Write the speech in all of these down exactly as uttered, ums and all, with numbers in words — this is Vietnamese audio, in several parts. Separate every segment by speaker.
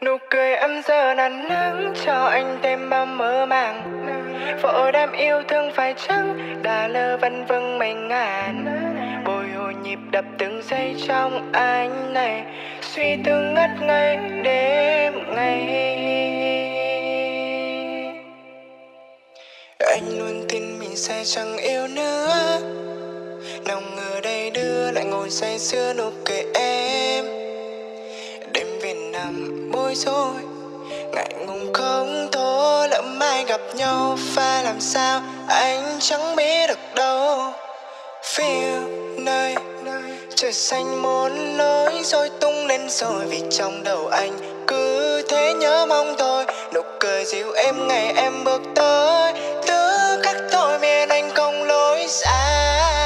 Speaker 1: Nụ cười em giờ nắn nắng cho anh thêm bao mơ màng. Vội đam yêu thương phải chăng đã lơ vân vâng mình ngàn. Bồi hồi nhịp đập từng giây trong anh này, suy tư ngất ngây đêm ngày. Anh luôn tin mình sẽ chẳng yêu nữa, nào ngờ đây đưa lại ngồi say sưa nụ cười em. Đêm về nằm bối rối, ngại ngùng không thôi, lỡ mai gặp nhau phải làm sao anh chẳng biết được đâu. Feel nơi trời xanh muốn lối rồi tung lên rồi, vì trong đầu anh cứ thế nhớ mong thôi. Nụ cười dịu em ngày em bước tới, thứ cách thôi miền anh không lối xa.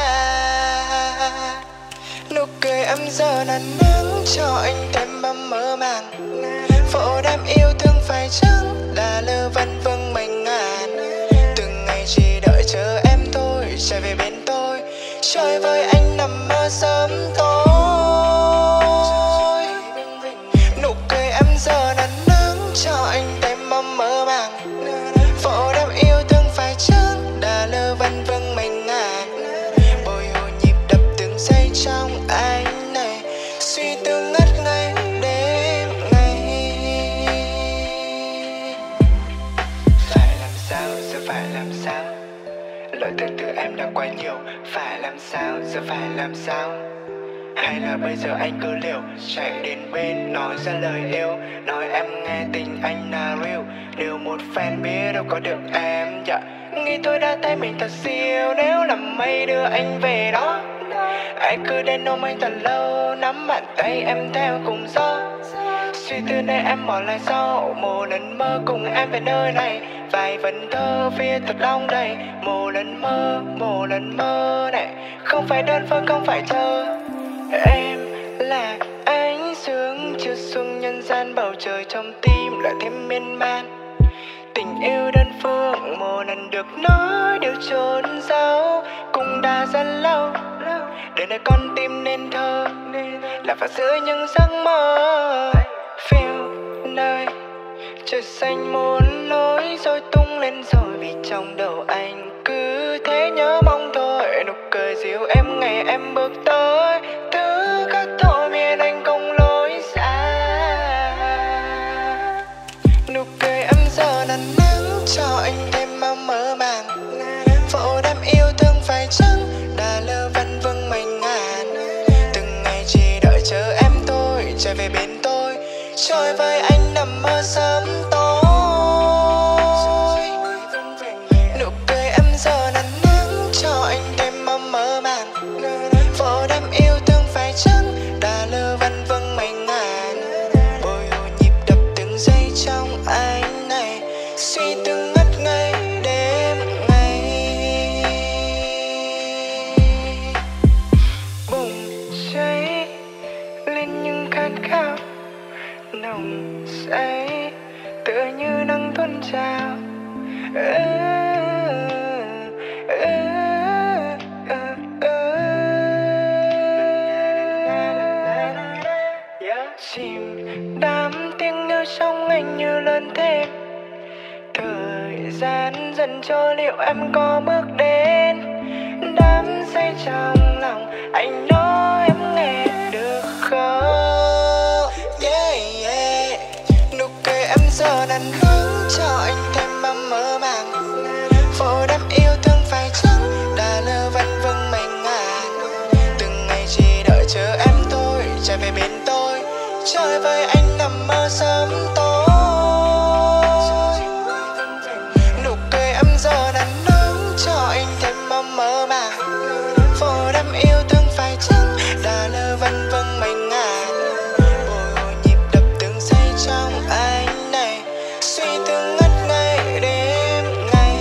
Speaker 1: Nụ cười em giờ nắn nắng cho anh thêm bao mơ màng. Vội đam yêu thương phải chăng đã lơ vân vâng mình ngàn. Từng ngày chỉ đợi chờ em thôi trở về bên tôi, chơi với anh nằm mơ sớm tối. Nụ cười em giờ nắn nắng cho anh thêm bao mơ màng. Vội đam yêu thương phải chăng đã lơ vân vâng mình ngàn. Bồi hồi nhịp đập từng giây trong anh này, suy tư ngất ngây đêm ngày. Phải làm sao giờ phải làm sao, lời tương tư em đã quá nhiều. Phải làm sao giờ phải làm sao, hay là bây giờ anh cứ liều chạy đến bên nói ra lời yêu, nói em nghe tình anh là real. Điều một fan biết đâu có được em, dạ nghĩ tôi đã thấy mình thật siêu. Nếu là mây đưa anh về đó, anh cứ đến ôm anh thật lâu, nắm bàn tay em theo cùng gió. Suy tư nơi em bỏ lại sau, một lần mơ cùng em về nơi này. Vài vần thơ viết thật long đầy, một lần mơ, một lần mơ này. Không phải đơn phương, không phải chờ. Em là ánh sương chiếu xuống nhân gian, bầu trời trong tim lại thêm miên man. Tình yêu đơn phương một lần được nói điều trốn giấu, cũng đã rất lâu. Đời này con tim nên thơ, là phải giữ những giấc mơ. Feel nơi trời xanh muốn lối rồi tung lên rồi, vì trong đầu anh cứ thế nhớ mong thôi. Nụ cười dịu em ngày em bước tới, thứ khác thôi miền anh không lối xa. Nụ cười em giờ nắn nắng cho anh thêm bao mơ màng. Vội đam yêu thương phải chăng đã lơ vân vâng mình ngàn. Từng ngày chỉ đợi chờ em thôi trở về bên tôi, chơi với anh nằm mơ sớm tối. Nụ cười em giờ nắn nắng cho anh thêm bao mơ màng. Vội đam yêu thương phải chăng đã lơ vân vâng mình ngàn. Bồi hồi nhịp đập từng giây trong anh này, suy tư ngất ngây đêm ngày. Bùng cháy lên những khát khao nồng say, tựa như nắng tuôn trào. Chìm đám tiếng nhớ trong anh như lớn thêm. Thời gian dần trôi liệu em có bước đến, đắm say trong lòng anh nói em nghe được không? Yeah, yeah. Nụ cười em giờ nắn nắng cho anh thêm bao mơ màng. Vội đam yêu thương phải chăng đã lơ vân vâng mình ngàn. Từng ngày chỉ đợi chờ em thôi trở về bên tôi, chơi với anh nằm mơ sớm tối. Nụ cười em giờ nắn nắng cho anh thêm bao mơ màng. Vội đam yêu thương phải chăng đã lơ vân vâng mình ngàn. Bồi hồi nhịp đập từng giây trong anh này, suy tư ngất ngây đêm ngày.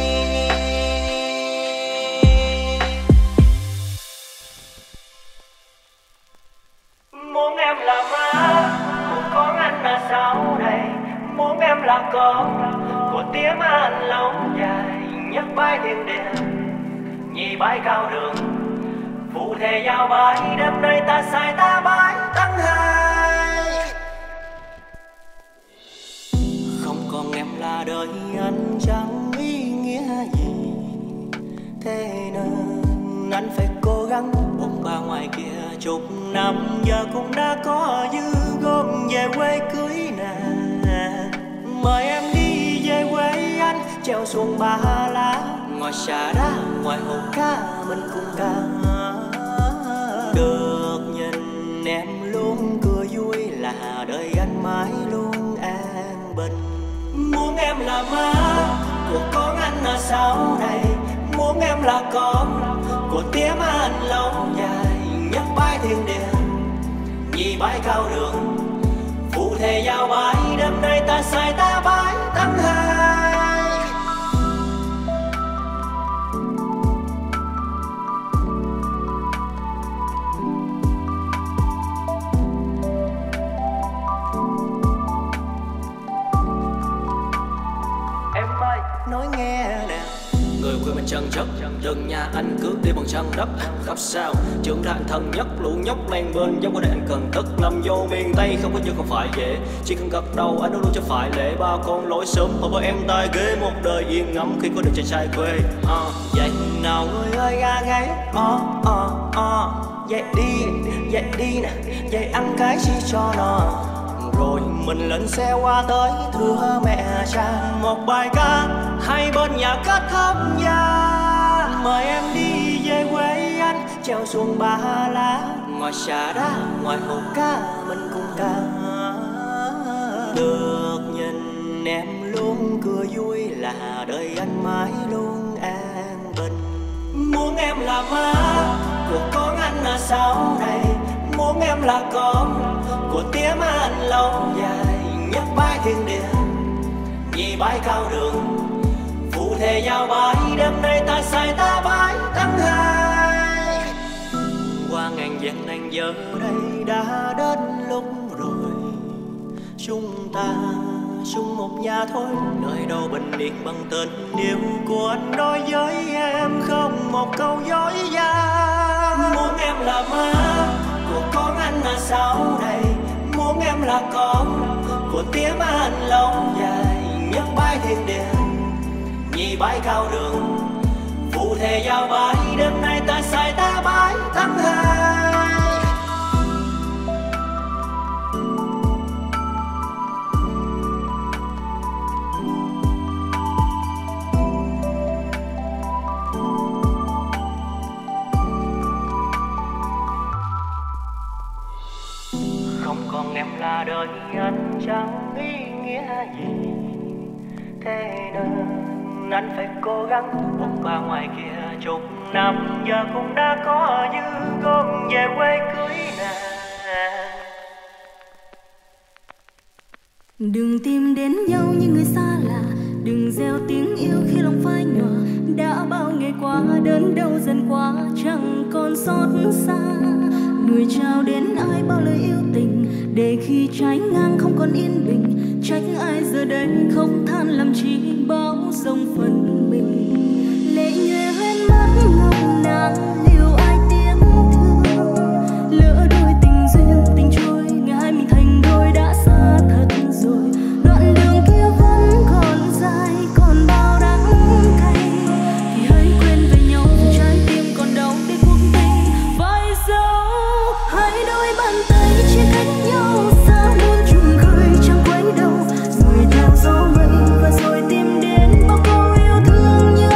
Speaker 2: Muốn em là má của con anh là sau đây, muốn em là con của tiếng anh lâu dài. Nhắc bay thiên đêm nhị bay cao đường, phụ thể giao bay đêm nay ta sai ta bay tăng hai. năm giờ cũng đã có dư gom về quê cưới nàng. Mời em đi về quê anh treo xuồng Ba Lá, ngồi xà đá ngoài hồ cá mình cùng ca. Được nhìn em luôn cười vui là đời anh mãi luôn an bình. Muốn em là má của con anh ở sau này, muốn em là con của tía má anh lâu dài. Nhắc bãi thiên điện vì bãi cao đường, phụ thề giao bãi đêm nay ta sai ta bãi tháng hai. Nói nghe nè, người quê mình chân chất, đừng nhà anh cứ đi bằng chân đất. Khóc sao trưởng thành thân nhất, lũ nhóc men bên giống có để anh cần tức. Nằm vô miền Tây không có chứ không phải dễ, chỉ cần gật đầu anh luôn luôn cho phải lệ. Ba con lối sớm hợp với em tai ghế, một đời yên ngắm khi có được chàng trai quê. uh, Vậy nào người ơi ga gáy, oh, oh, oh. Dậy đi, dậy đi nè, dậy ăn cái chi cho nó. Rồi mình lên xe qua tới thưa mẹ cha một bài ca, hai bên nhà kết thúc gia. Mời em đi về quê anh treo xuồng Ba Lá, ngồi xà đá ngoài hồ cá mình cùng ca. Được nhìn em luôn cười vui là đời anh mãi luôn an bình. Muốn em là má của con anh ở sau này, muốn em là con của tía má anh lâu dài. Nhắc bãi thiên điện vì bãi cao đường, phụ thề giao bãi đêm nay ta sai ta bãi tháng hai. Qua ngàn vạn nàng giờ đây đã đến lúc rồi, chúng ta chung một nhà thôi. Nơi đâu bình yên bằng tình yêu của anh nói với em không một câu dối gian. Muốn em là má của con anh ở sau này, muốn em là con của tía má anh lâu dài. Nhắc bãi thiên điện vì bãi cao đường, phụ thề giao bãi đêm nay ta sai ta bãi tháng hai. Không còn em là đời anh chẳng ý nghĩa gì, thế nên anh phải cố gắng. Bóng ba ngoài kia chục năm giờ cũng đã có dư gom về quê cưới nàng.
Speaker 3: Đừng tìm đến nhau như người xa lạ, đừng gieo tiếng yêu khi lòng phai nhòa. Đã bao ngày qua đớn đau dần qua chẳng còn xót xa. Người trao đến ai bao lời yêu tình, để khi trái ngang không còn yên bình. Trách ai giờ đây không than làm chi bao dòng phần mình. Lệ nhuệ hoen mắt ngọc nàng liệu ai tiếng thương. Lỡ đôi tình duyên tình trôi, ngày hai mình thành đôi đã xa thật rồi. Đoạn đường kia vẫn còn dài, còn bao đắng cay. Thì hãy quên về nhau dù trái tim còn đau để cuộc tình phải dấu. Hai đôi bàn tay chia cách nhau xa muôn trùng khơi chẳng quay đầu. Rồi theo gió mây và rồi tìm đến bao câu yêu thương như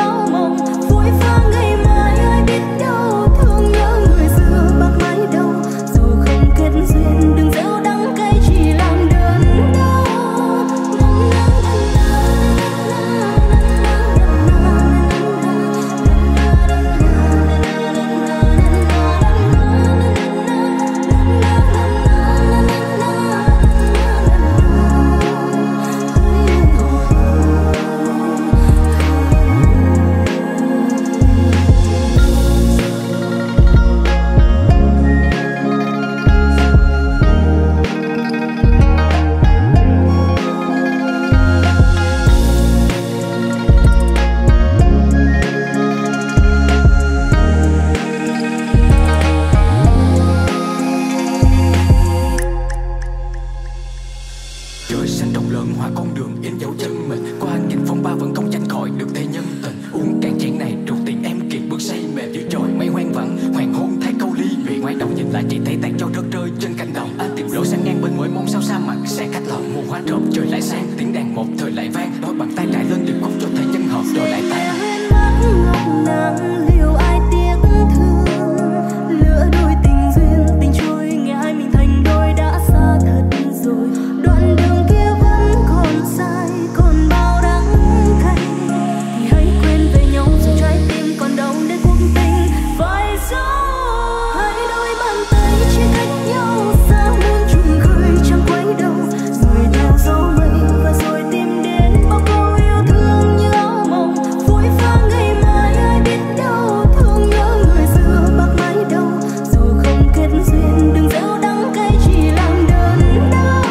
Speaker 4: mong sao sa mặt sẽ cách lọ mùa hoa rộp trời lại sang tiếng đàn một thời lại vang đôi bàn tay trải lên điệp khúc cho thể nhân hợp rồi lại tan.
Speaker 3: Liệu ai tiếc thương lỡ đôi tình duyên tình trôi ngày hai mình thành đôi đã xa thật rồi đoạn đường kia vẫn còn dài còn bao đắng cay thì hãy quên về nhau rồi trái tim còn đau để cuộc tình phải gió hai đôi bàn tay chia cách nhau xa muôn trùng khơi chẳng quay đầu rồi theo gió mây và rồi tìm đến bao câu yêu thương như áo mộng phôi pha ngày mai ai biết đâu thương nhớ người xưa bạc mái đầu dù không kết duyên đừng gieo đắng cay chỉ làm đớn đau.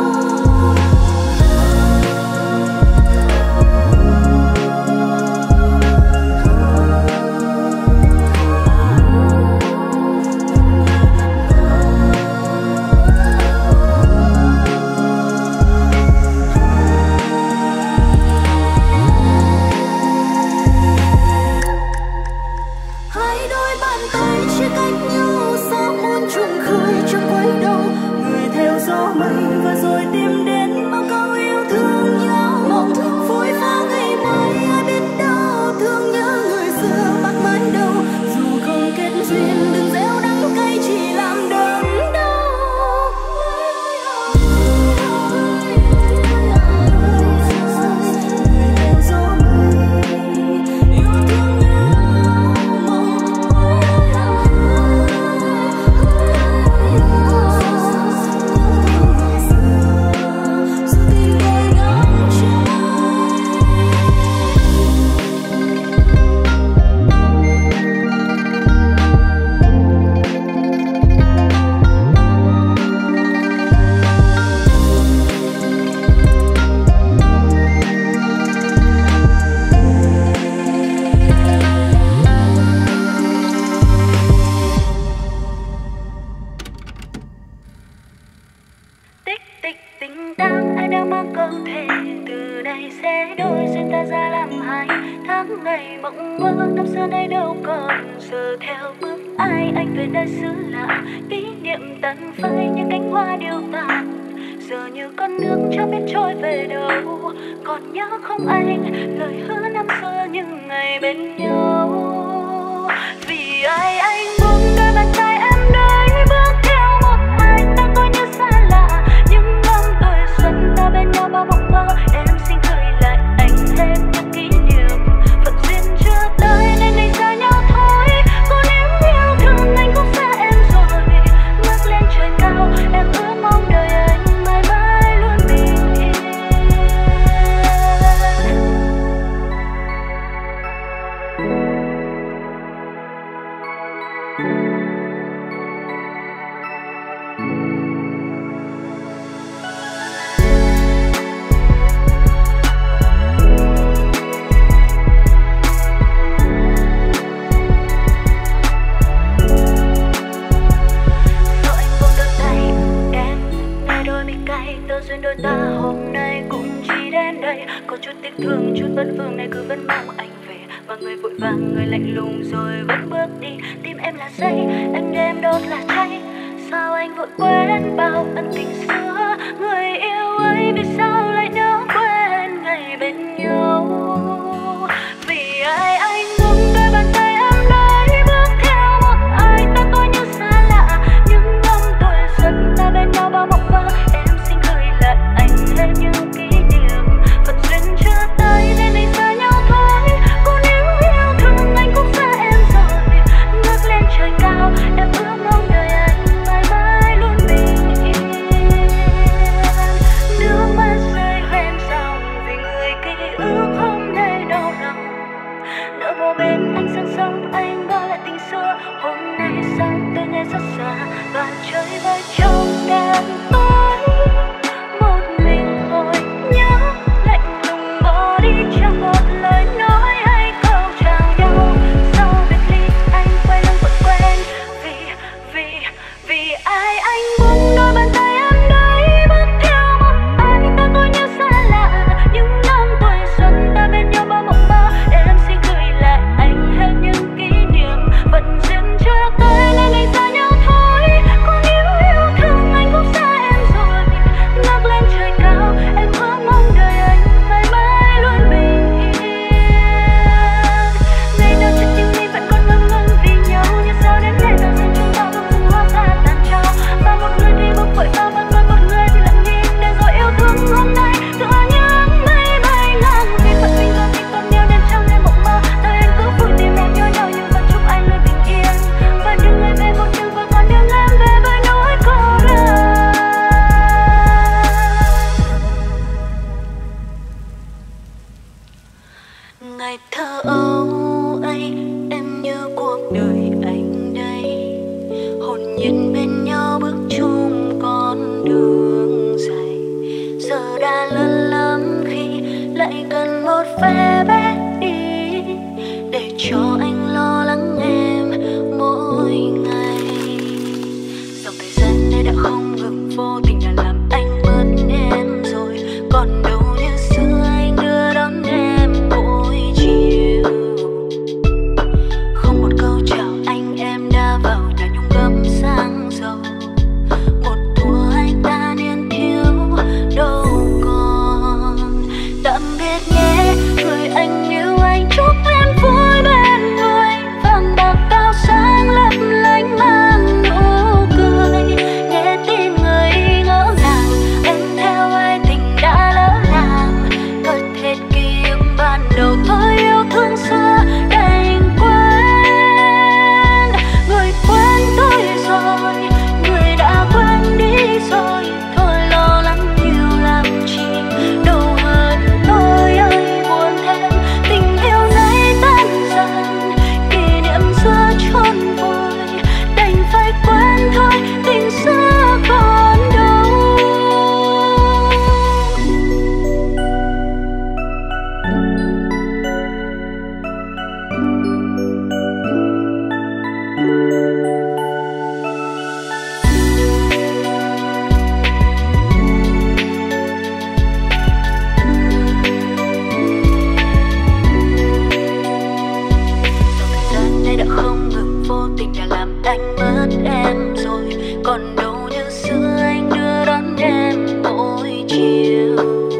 Speaker 3: Hai đôi bàn tay chia cách nhau xa muôn trùng khơi chẳng quay đầu người theo gió mây và rồi tìm đến bao câu yêu thương như áo mộng phôi pha ngày mai ai biết đâu thương nhớ người xưa bạc mái đầu dù không kết duyên đừng gieo đắng cay chỉ làm đớn đau. Người theo gió mây yêu thương như áo mộng dù tình đôi ngóng trông. Tích tích tình tang ai đang mang câu thề từ đây sẽ đôi duyên ta ra làm hai tháng ngày mộng mơ năm xưa nay đâu còn giờ theo bước ai anh về nơi xứ lạ kỷ niệm tàn phai như cánh hoa điêu tàn giờ như con nước chẳng biết trôi về đâu còn nhớ không anh lời hứa năm xưa những ngày bên nhau vì ai anh buông đôi bàn tay em đôi bước theo một ai ta coi như xa lạ những năm tuổi xuân ta bên nhau bao mộng mơ em xin gửi lại anh thêm những kỷ niệm phận duyên chưa tới nên đành xa nhau thôi còn nếu yêu thương anh cũng xa em rồi ngước lên trời cao em ước mong đời anh mãi mãi luôn bình yên. Dẫu anh buông đôi tay em nghe đôi mi cay tơ duyên đôi ta hôm nay cũng chỉ đến đây có chút tiếc thương chút bất vương này cứ vẫn mong anh về và người vội vàng người lạnh lùng rồi vẫn bước đi tim em là dây anh đêm đốt là cháy sao anh vội quên bao ân tình xưa người yêu ơi vì sao lại nỡ quên ngày bên nhau vì ai anh buông đôi bàn tay em đôi bước theo một ai ta coi như xa lạ những năm tuổi xuân ta bên nhau bao mộng mơ em xin gửi lại anh thêm những kỷ niệm phận duyên chưa tới nên đành xa nhau thôi còn nếu yêu thương anh cũng xa em rồi ngước lên trời cao em ước mong đời anh mãi mãi luôn bình yên. không ngừng, vô tình đã làm anh mất em rồi. Còn đâu như xưa anh đưa đón em mỗi chiều. Không một câu chào anh em đã vào nhà nhung gấm sang dầu. Một thuở hai ta niên thiếu đâu còn. Tạm biệt nhé người anh yêu anh, chúc em vui bên người. Vàng bạc cao sáng lấp lánh mang nụ cười. Nghe tin người đi ngỡ ngàng, em theo ai tình đã lỡ làng. Cất hết ký ức ban đầu thôi yêu thương xưa đành quên. Người quên tôi rồi, người đã quên đi rồi. Thôi lo lắng nhiều làm chi, đâu hơn tôi ơi buồn thêm. Tình yêu nay tan dần, kỷ niệm xưa chôn vùi. Đành phải quên thôi, tình xưa còn đâu. Thời gian nay đã không ngừng, vô tình đã làm anh mất em rồi. Còn đâu như xưa anh đưa đón em mỗi chiều.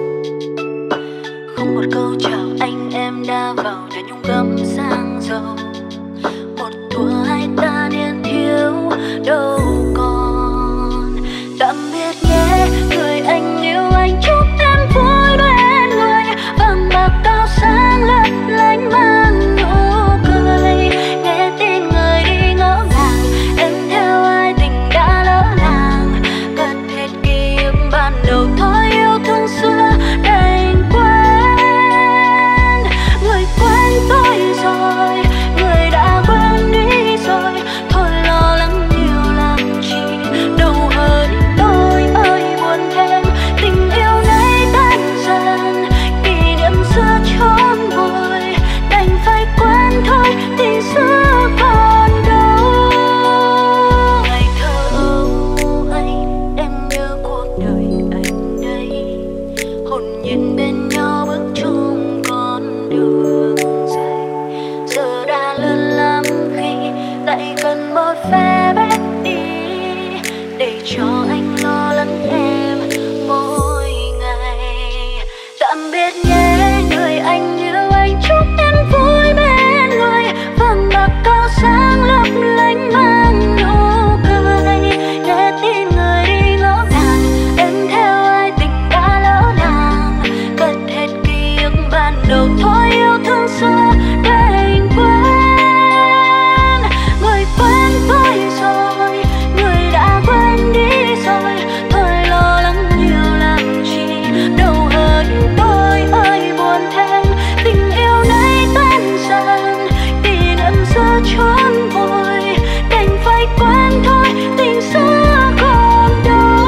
Speaker 3: Không một câu chào anh em đã vào nhà nhung gấm sang dầu. Một thuở hai ta niên thiếu đâu còn. Tạm biệt nhé người anh yêu anh, chúc em vui bên người. Vàng bạc cao sáng lấp lánh mang nụ cười. Nghe tin người đi ngỡ ngàng, em theo ai tình đã lỡ làng. Cất hết ký ức ban đầu thôi yêu thương xưa đành quên. Người quên tôi rồi, người đã quên đi rồi. Thôi lo lắng nhiều làm chi, đâu hơn tôi ơi buồn thêm. Tình yêu nay tan dần, kỷ niệm xưa chôn vùi. Đành phải quên thôi, tình xưa còn đâu. Ngày thơ ấu anh, em nhớ cuộc đời anh đây. Hồn nhiên bên nhau bước chung con đường dài. Giờ đã lớn lắm khi lại cần một phe bé đi, để cho anh lo lắng em mỗi ngày. Tạm biệt nhé người anh yêu anh, chúc em vui bên người. Vàng bạc cao sáng lấp lánh mang nụ cười. Nghe tin người đi ngỡ ngàng, em theo ai tình đã lỡ làng. Cất hết ký ức ban đầu thôi yêu thương xưa đành quên. Người quên tôi rồi, người đã quên đi rồi. Thôi lo lắng nhiều làm chi, đâu hơn tôi ơi buồn thêm. Tình yêu nay tan dần, kỷ niệm xưa chôn vùi. Đành phải quên thôi, tình xưa còn đâu.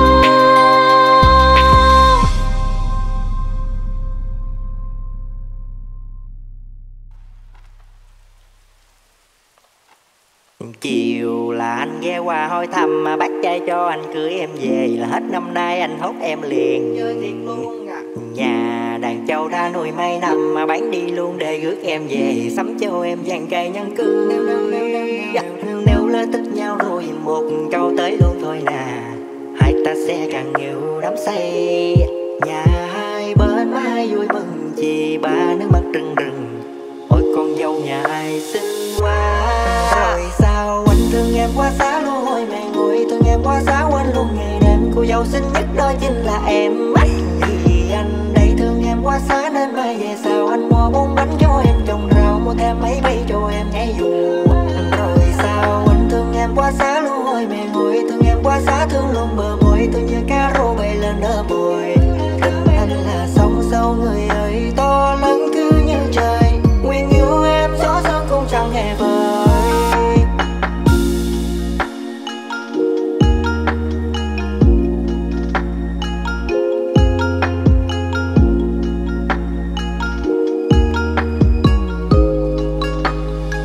Speaker 5: Chiều là anh ghé qua hỏi thăm mà bắt trai cho anh cưới em về, là hết năm nay anh hốt em liền. Nhà đàn châu đã nuôi mấy năm mà bán đi luôn để rước em về, sắm cho em vàng cây nhẫn cưới. Nếu lỡ thích nhau rồi một câu tới luôn thôi nè, hai ta sẽ càng nhiều đắm say. Nhà hai bên má hai vui mừng, chị ba nước mắt rưng rưng. Ôi con dâu nhà ai xinh quá. Rồi sao anh thương em quá xa luôn, ôi mẹ ngồi thương em quá xa quên luôn ngày đêm. Cô dâu xinh nhất đó chính là em. Vì anh đây thương em quá xa nên mai về sao anh mua bốn bánh cho em trồng rau, mua thêm mấy bay cho em nhảy dù. Rồi sao anh thương em quá xa luôn, ôi mẹ ngồi thương em quá xa thương luôn bờ môi. Tôi như cá rô bay lên ở bồi. Tình anh là sông sâu người ơi to lớn cứ như trời. Nguyện yêu em gió sương cũng chẳng hề vơi.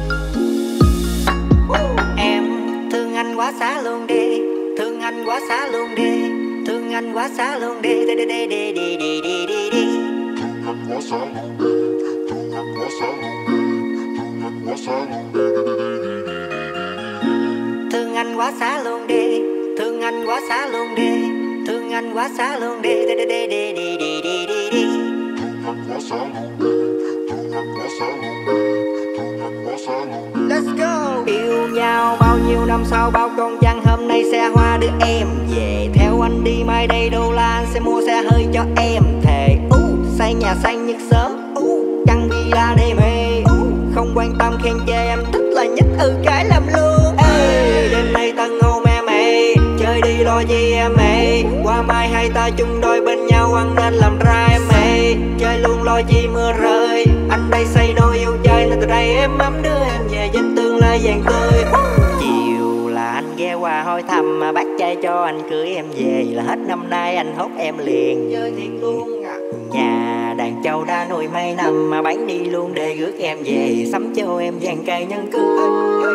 Speaker 5: Em thương anh quá xa luôn đi, thương anh quá xa luôn đi, thương anh quá xa luôn đi, đi đi đi đi đi đi đi đi đi.
Speaker 6: Thương anh quá xa luôn đi, thương anh quá xa luôn đi, thương anh quá xa luôn đi, đi đi đi đi đi đi.
Speaker 5: Thương anh quá xa luôn đi, thương anh quá xa luôn đi, thương anh quá xa luôn đi, đi đi đi đi đi đi đi đi đi.
Speaker 6: Thương anh quá xa luôn đi, thương anh quá xa luôn đi, thương anh quá xa luôn đi.
Speaker 5: Let's go. Yêu nhau bao nhiêu năm sau bao con trăng, hôm nay xe hoa đưa em về. Theo anh đi mai đây đô la, anh sẽ mua xe hơi cho em thề. uh, Xây nhà xanh nhất sớm, uh, căn villa đê mê. uh, Không quan tâm khen chê, em thích là nhất ừ cái làm luôn. Ê, đêm nay tân hôn em ê, chơi đi lo gì em ê. Qua mai hai ta chung đôi bên nhau, ăn nên làm ra em ê. Chơi luôn lo chi mưa rơi, anh đây say no yêu chơi nên từ đây em ấm đưa em về danh tương lai vàng tươi. Chiều là anh ghé qua hỏi thăm mà bác trai cho anh cưới em về, là hết năm nay anh hốt em liền. Chơi thiệt luôn à. Nhà đàn châu đã nuôi mấy năm mà bán đi luôn để rước em về, sắm cho em vàng cây nhân cưới.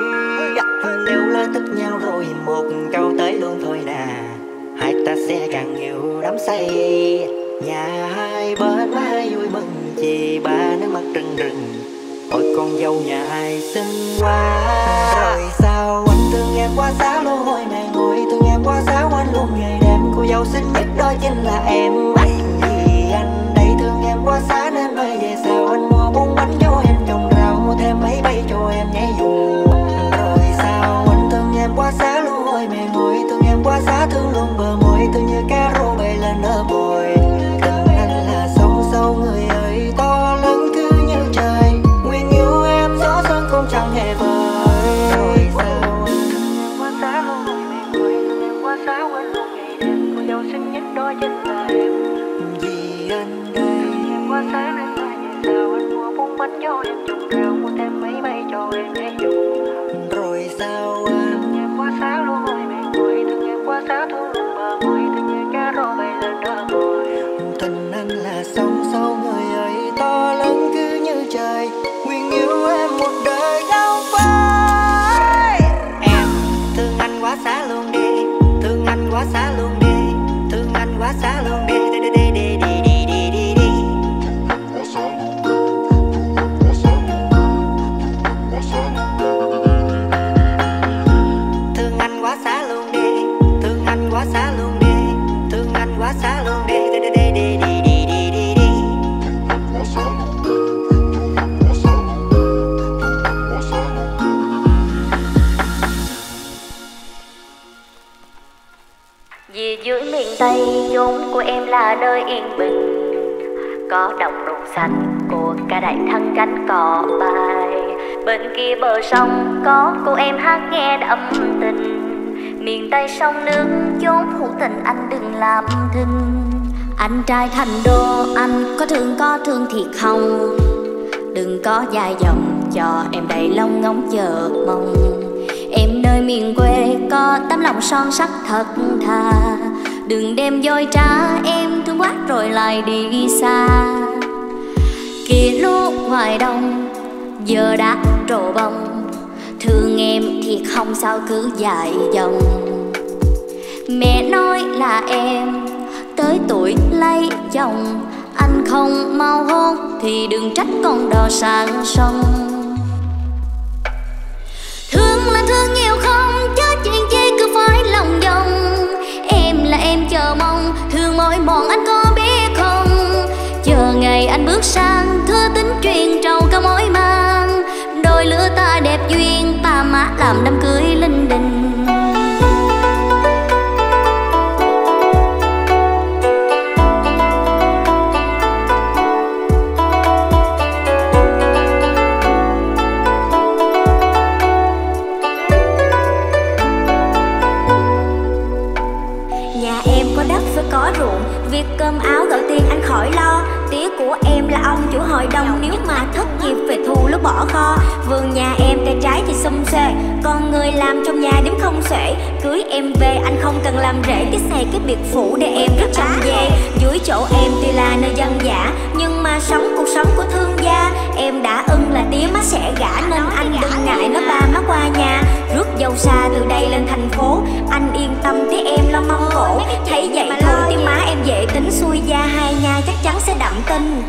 Speaker 5: Nếu lỡ thích nhau rồi một câu tới luôn thôi nè, hai ta sẽ càng nhiều đắm say. Nhà hai bên má vui mừng chị ba nước mắt rưng rưng, ôi con dâu nhà ai xinh quá. Rồi sao anh thương em quá xá lô hồi này ngồi thương em quá xá quên luôn ngày đêm cô dâu xinh nhất đó chính là em. Bởi vì anh đây thương em quá xá nên mai về sao anh mua bốn bánh cho em trồng rau, mua thêm mấy bay cho em nhảy dù. Rồi sao anh thương em quá xá lô hồi mẹ ngồi thương em quá xá thương luôn bờ môi tôi như cá rô bay lên ở bồi. Tình anh là sông sâu người ơi to lớn cứ như trời, nguyện yêu em gió xuân cũng chẳng hề vơi. Rồi sao anh quá xá luôn rồi mẹ ngồi thương em quá xá quên luôn ngày đêm cô dâu xinh nhất đó chính là em. Vì anh đây em quá xá nên mai về sao anh mua bốn bánh cho em trồng rau, mua thêm mấy bay cho em nhảy dù. Rồi sao anh em quá xá luôn rồi mẹ ngồi thương em quá xá thương luôn bờ môi tôi như cá rô bay lên đó ngồi. Tình anh là sông sâu người ơi to lớn cứ như trời, nguyện yêu em một đời không phai. Em thương anh quá xá luôn đi, thương anh quá xá luôn đi, thương anh quá xá luôn đi, đi đi đi đi đi đi đi đi đi.
Speaker 6: Quá xa luôn đi, thương anh quá xa luôn đi, thương anh quá xa luôn đi.
Speaker 5: Thương anh quá xá luôn đi, thương anh quá xá luôn đi, thương anh quá xá luôn đi, đi đi đi đi đi đi đi đi đi.
Speaker 6: Thương anh quá xa luôn đi, thương anh quá xa luôn đi, thương anh quá xa luôn đi.
Speaker 7: Vì dưới miền Tây chốn của em là nơi yên bình, có đồng ruộng xanh của cả đại thân cánh cỏ bay. Bên kia bờ sông có cô em hát nghe đậm tình, miền Tây sông nước chốn hữu tình anh đừng làm thinh. Anh trai thành đô anh có thương có thương thiệt không, đừng có dài dòng cho em đầy lòng ngóng chờ mong. Em nơi miền quê có tấm lòng son sắc thật thà, đừng đem dối trá em thương quá rồi lại đi xa. Kia lúc ngoài đông giờ đã trổ bông, thương em thiệt không sao cứ dài dòng. Mẹ nói là em tới tuổi lấy chồng, anh không mau hôn thì đừng trách con đò sang sông. Thương là thương nhiều không chứ chuyện chi cứ phải lòng vòng, em là em chờ mong thương mỏi mòn anh có biết không. Chờ ngày anh bước sang thưa tính truyền trầu cả mối mang, đôi lứa ta đẹp duyên ta má làm đám cưới linh đình. Nhà em có đất phải có ruộng, việc cơm áo gạo tiền anh khỏi lo. Tía của em là ông chủ hội đồng, nếu mà thất nghiệp về thu lúc bỏ kho. Vườn nhà em cây trái thì xum xuê, còn người làm trong nhà đếm không xuể. Cưới em về anh không cần làm rễ, cái xe cái biệt phủ để em rất chăm về. Dưới chỗ em tuy là nơi dân dã, nhưng mà sống cuộc sống của thương gia.
Speaker 3: em đã ưng là tía má sẽ gả, nên anh đừng ngại nói ba má qua nhà. Rước dâu xa từ đây lên thành phố, anh yên tâm tía em lo mâm cổ. Thấy vậy thôi tía má em dễ tính xuôi gia, hai nha chắc chắn sẽ đậm tin.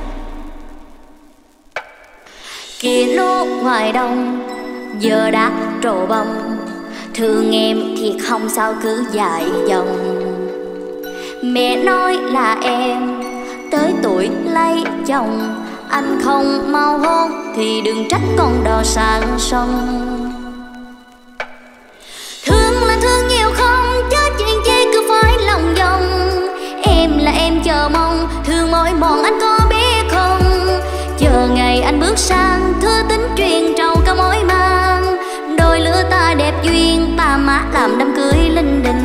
Speaker 3: Kia lúc ngoài đông giờ đã trổ bông, thương em thiệt không sao cứ dài dòng. Mẹ nói là em tới tuổi lấy chồng, anh không mau hôn thì đừng trách con đò sang sông. Thương là thương nhiều không, chứ chuyện chi cứ phải lòng vòng. Em là em chờ mong, thương mỏi mòn anh có biết không. Chờ ngày anh bước sang, thưa tính truyền trầu cả mối mang. Đôi lứa ta đẹp duyên, ta má làm đám cưới linh đình.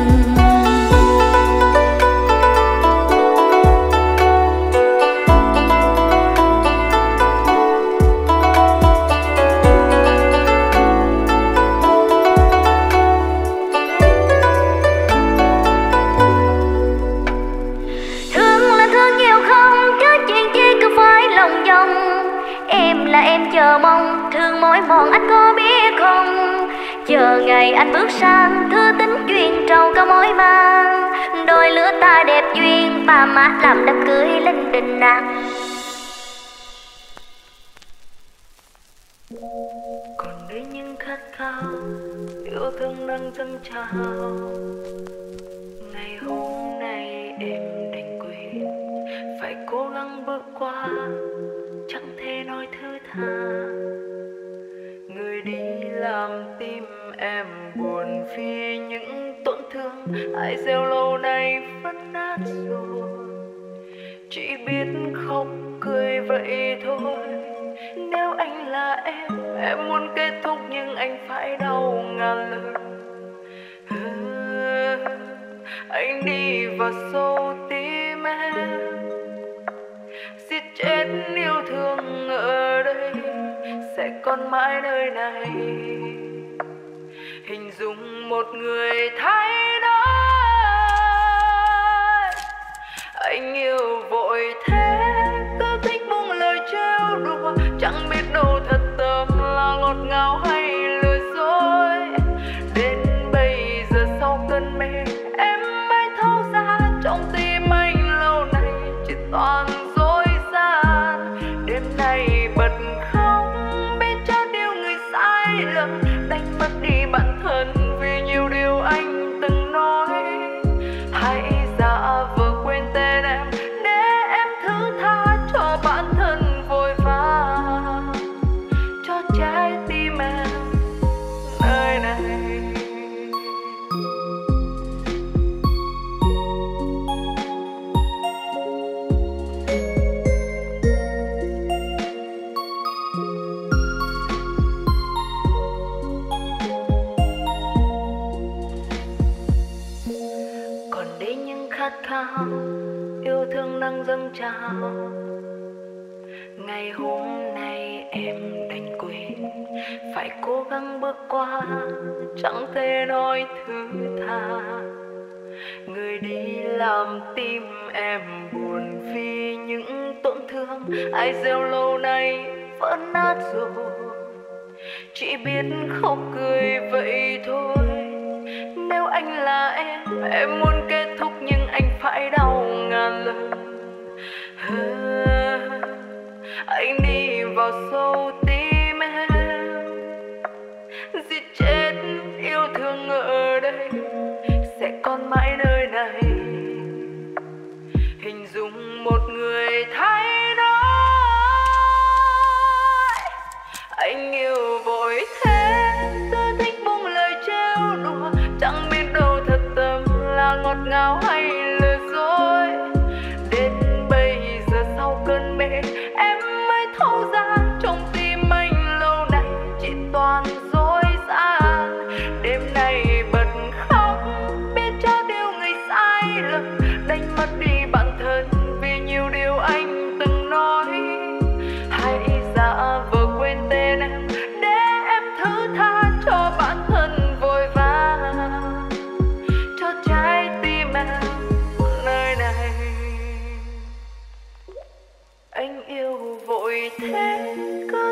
Speaker 3: Em chờ mong, thương mỏi mòn anh có biết không. Chờ ngày anh bước sang, thư tính chuyện trầu cả mối mang. Đôi lứa ta đẹp duyên, ba má làm đám cưới linh đình nàng.
Speaker 2: Còn đây những khát khao, yêu thương đang dâng trào. Ngày hôm nay em đành quên, phải cố gắng bước qua, chẳng thể nói thứ tha. Người đi làm tim em buồn vì những tổn thương ai gieo lâu nay vẫn nát rồi. Chỉ biết khóc cười vậy thôi. Nếu anh là em, em muốn kết thúc nhưng anh phải đau ngàn lần. Anh đi vào sâu tim em, giết chết yêu thương ở đây, sẽ còn mãi nơi này. Hình dung một người thay đổi, anh yêu vội thế, cứ thích buông lời trêu đùa, chẳng biết đâu thật tâm là ngọt ngào hay lừa dối. Đến bây giờ sau cơn mê, em mới thấu ra trong tim anh lâu nay chỉ toàn dối gian. Đêm nay bật khóc biết cho điều người sai lầm, đánh mất đi bản thân vì nhiều điều anh từng nói. Hãy giả vờ quên tên em để em thứ tha cho bản thân vội vã, cho trái tim em nơi này. Còn đây những khát khao, yêu thương đang dâng trào. Ngày hôm nay em đành quên, phải cố gắng bước qua, chẳng thể nói thứ tha. Người đi làm tim em buồn vì những tổn thương ai gieo lâu nay vẫn nát rồi. Chỉ biết khóc cười vậy thôi. Nếu anh là em, em muốn kết thúc nhưng anh phải đau ngàn lần. Anh đi vào sâu tim em, giết chết yêu thương ở đây, sẽ còn mãi nơi này. Hình dung một người thay đổi, anh yêu vội thế, cứ thích buông lời trêu đùa, chẳng biết đâu thật tâm là ngọt ngào hay lừa dối. Đến bây giờ sau cơn mê, em mới thấu ra trong tim anh lâu nay chỉ toàn dối gian. Đêm nay bật khóc biết cho điều người sai lầm, đánh mất đi bản thân vì nhiều điều anh từng nói. Hãy giả vờ quên tên em để em thứ tha cho bản thân vội vã, cho trái tim em nơi này. Anh yêu vội thế, cứ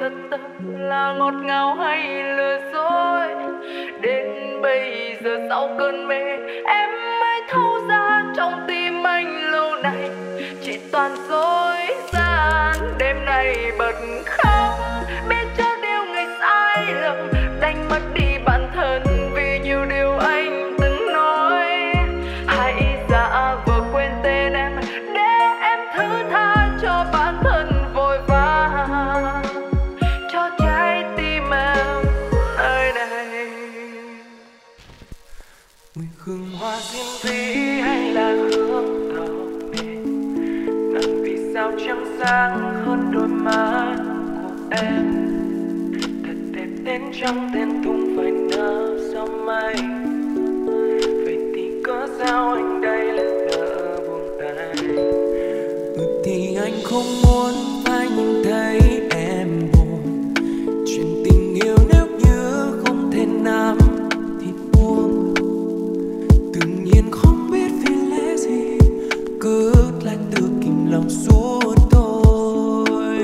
Speaker 2: thật tâm là ngọt ngào hay lừa dối. Đến bây giờ sau cơn mê em mới thấu ra trong tim anh lâu nay chỉ toàn dối gian. Đêm nay bật khóc biết cho điều người sai lầm, đánh mất đi bản thân vì nhiều điều anh từng nói. Hãy giả vờ quên tên em để em thứ tha cho bản thân vội vã, cho trái tim em nơi này. Mùi hương hoa diêm dĩ hay là hương tàu mềm, ngần vì sao trắng sáng hơn đôi má của em. Thật đẹp tên trong tên tung phải nở sau mây. Vậy thì có sao anh đây lại nỡ buông tay? Ừ thì anh không muốn phải nhìn thấy em buồn. Chuyện tình yêu nếu như không thể nắm thì buông. Tự nhiên không biết vì lẽ gì cứ lại tự kìm lòng suốt thôi.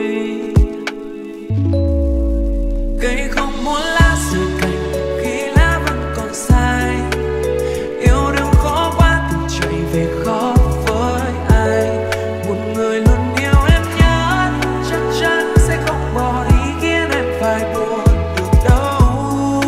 Speaker 2: Cây không muốn lá rơi cành khi lá vẫn còn sai. Yêu đừng khó quá thì chạy về khó với ai. Một người luôn yêu em nhất chắc chắn sẽ không bỏ đi khiến em phải buồn được đâu.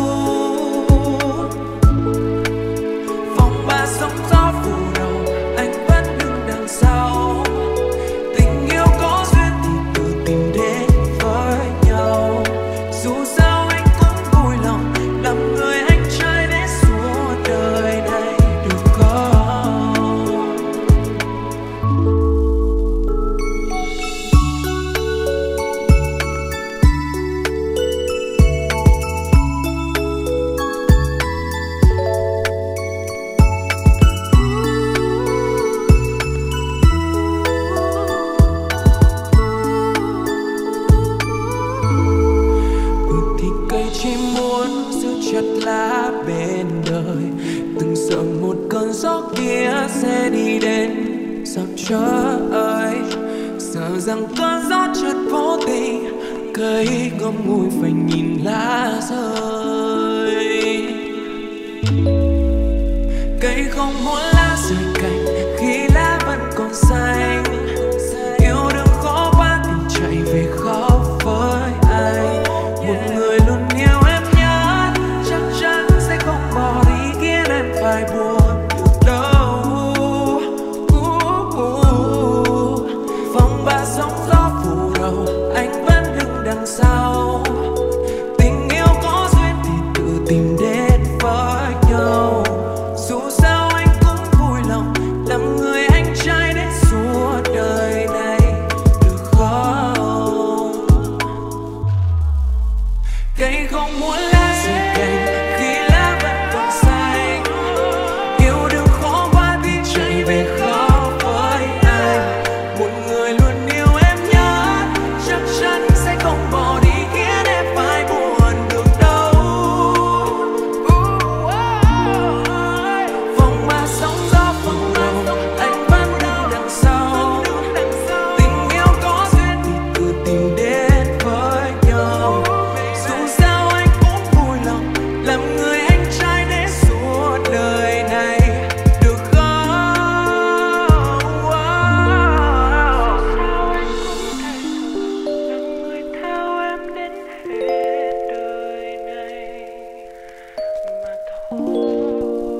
Speaker 2: Phòng ba sóng gió phủ đầu anh vẫn đứng đằng sau. Tình yêu có duyên thì tự tìm đến với nhau. Dù sao anh cũng vui lòng làm người anh trai để suốt đời này được không? Ừ thì cây chỉ muốn giữ chặt lá bên đời, từng sợ một cơn gió kia sẽ đi đến sao trời. Sợ rằng cơn gió chợt vô tình cây ngậm ngùi phải nhìn lá rơi. Cây không muốn lá rơi cành khi lá vẫn còn xanh. Yêu đừng khó quá thì chạy về khó với ai. Một người luôn yêu em nhất chắc chắn sẽ không bỏ đi khiến em phải buồn được đâu. uh, uh. Phòng ba sóng gió phủ đầu anh vẫn đứng đằng sau. Tình yêu có duyên thì tự tìm đến với nhau. Dù sao anh cũng vui lòng làm người anh trai đến suốt đời này được không? Cây không muốn lá rơi cành khi lá vẫn còn xanh. Yêu đừng khó quá thì chạy về khó với ai. Một người luôn yêu em nhất chắc chắn sẽ không bỏ đi khiến em phải buồn được đâu. Phòng ba sóng gió phủ đầu anh vẫn đứng đằng sau. Tình yêu có duyên thì tự tìm đến với nhau. Dù sao anh cũng vui lòng làm người anh trai để suốt đời này được không? Sao anh không thể làm người theo em đến hết đời này mà thôi.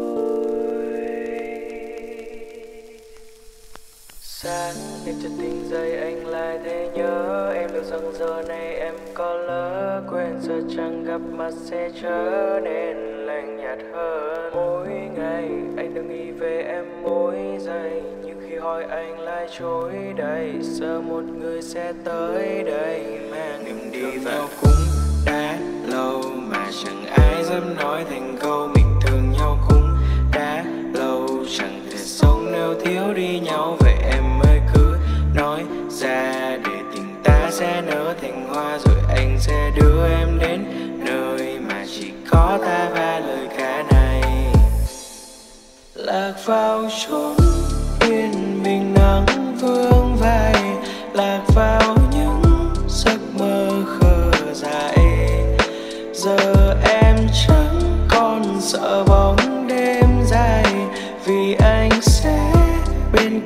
Speaker 2: Sáng em chợt tỉnh dậy anh lại thấy nhớ em, liệu rằng giờ này em có lỡ quên giờ chẳng gặp mặt sẽ trở nên lạnh nhạt hơn. Mỗi ngày anh đừng nghĩ về em mỗi giây, nhưng khi hỏi anh lại chối đầy, sợ một người sẽ tới đây mang niềm đi vào.
Speaker 1: Cũng đã lâu mà chẳng ai dám nói thành câu mình thương nhau. Cũng đã lâu chẳng thể sống nếu thiếu đi nhau. Vậy em ơi cứ nói ra để tình ta sẽ nở thành hoa, rồi anh sẽ đưa em đến nơi mà chỉ có ta và lời ca này. Lạc vào chốn yên bình nắng vương vai, lạc vào những giấc mơ khờ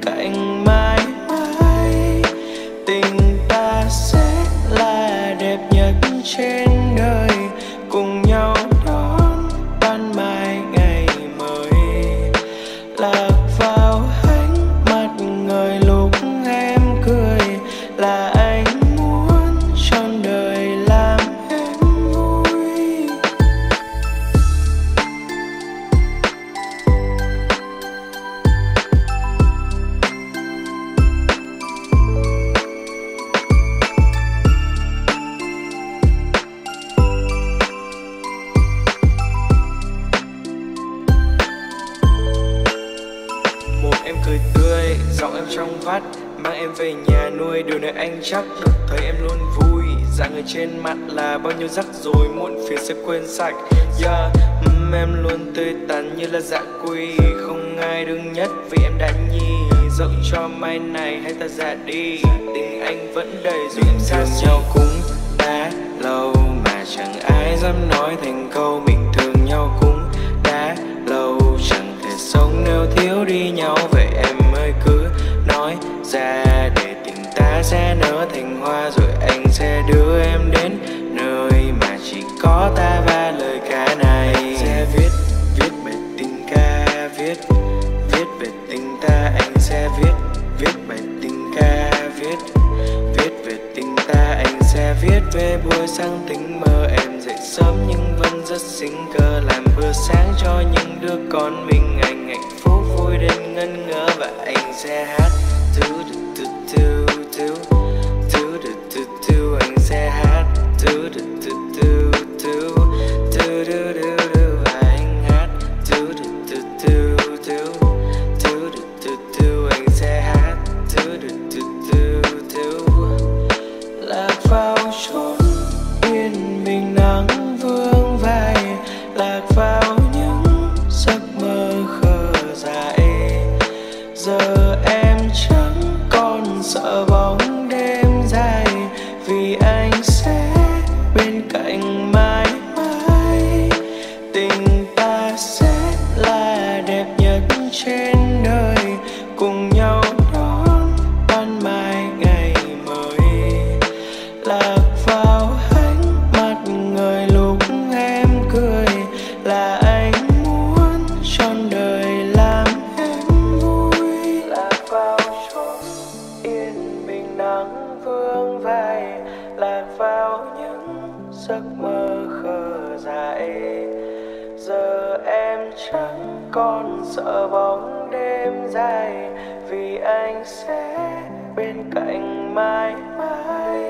Speaker 1: cạnh mãi mãi. Tình ta sẽ là đẹp nhất trên đời, cùng nhau đón ban mai ngày mới. Lạc vào ánh mặt người lúc em cười, là anh muốn trọn đời làm em vui. Một em cười tươi, giọng em trong vắt, mang em về nhà nuôi, điều này anh chắc được thấy em luôn vui. Dạng người trên mặt là bao nhiêu rắc rối, muộn phiền sẽ quên sạch. Yeah, um, em luôn tươi tắn như là dạ quy, không ai đương nhất vì em đã nhì. Dẫu cho mai này hay ta già đi, tình anh vẫn đầy dù em xa nhau cũng đã lâu, mà chẳng ai dám nói thành câu mình thương nhau cũng đã lâu. Chẳng thể sống nếu thiếu đi nhau, vậy em ơi cứ nói ra để tình ta sẽ nở thành hoa, rồi anh sẽ đưa em đến nơi mà chỉ có ta và lời ca này. Anh sẽ viết viết bài tình ca, viết viết về tình ta. Anh sẽ viết viết bài tình ca, viết viết về tình ta. Anh sẽ viết về buổi sáng tỉnh mơ em dậy sớm nhưng vẫn rất sinh cơ, làm bữa sáng cho những đứa con mình. Anh hạnh phúc vui đến ngân ngỡ và anh sẽ hát tu tu tu tu tu tu tu tu. Anh sẽ hát tu tu tu tu tu tu tu tu và anh hát tu tu tu tu tu tu tu tu. Anh sẽ hát tu tu tu tu tu. Lạc vào chốn yên bình nắng vương vai, lạc vào những giấc mơ khờ dại. Giờ em chẳng còn sợ bóng đêm dài, vì anh sẽ bên cạnh mãi mãi. Tình ta sẽ là đẹp nhất trên đời, cùng nhau đón ban mai ngày mới. Lạc vào ánh mặt người lúc em cười, là anh muốn trọn đời làm em vui. Lạc vào chốn yên bình nắng vương vai, lạc vào những giấc mơ khờ dại. Giờ em chẳng còn sợ bóng đêm dài, vì anh sẽ bên cạnh mãi mãi.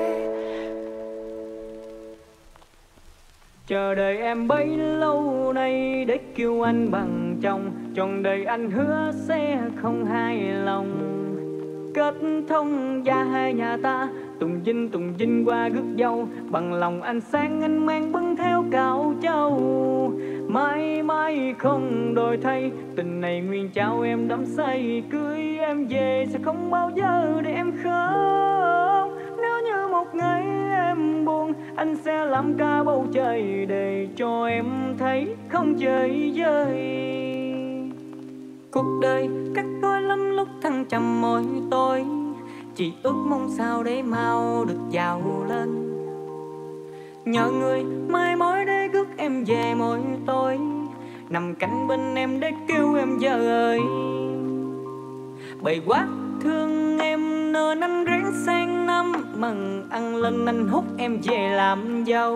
Speaker 2: Chờ đợi em bấy lâu nay để kêu anh bằng chồng, trọn đời anh hứa sẽ không hài lòng. Kết thông gia hai nhà ta, tùng dinh tùng dinh qua rước dâu, bằng lòng anh sáng anh mang bưng theo cạo châu. Mãi mãi không đổi thay, tình này nguyên trao em đắm say. Cưới em về sẽ không bao giờ để em khóc. Nếu như một ngày em buồn, anh sẽ làm cả bầu trời để cho em thấy không chơi vơi. Cuộc đời cắt đôi lắm lúc thăng trầm mỗi tối, chỉ ước mong sao để mau được giàu lên. Nhờ người mai mối để rước em về mỗi tối, nằm cạnh bên em để kêu em giờ ơi. Bởi quá thương em nên anh ráng sang năm, mừng ăn lên anh hút em về làm dâu.